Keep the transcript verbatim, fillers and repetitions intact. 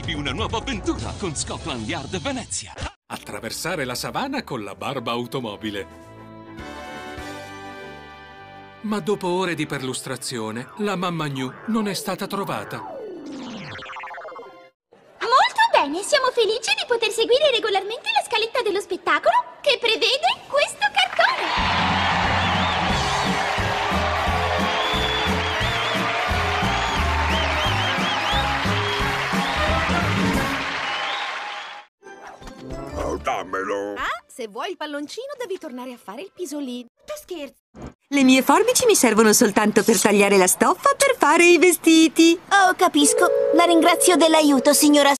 Vivi una nuova avventura con Scotland Yard Venezia. Attraversare la savana con la barba automobile. Ma dopo ore di perlustrazione, la mamma Gnu non è stata trovata. Molto bene, siamo felici di poter seguire regolarmente la scaletta dello spettacolo che prevede questo cartone. Oh, dammelo! Ah, se vuoi il palloncino devi tornare a fare il pisolino. Tu scherzi? Le mie forbici mi servono soltanto per tagliare la stoffa per fare i vestiti. Oh, capisco. La ringrazio dell'aiuto, signora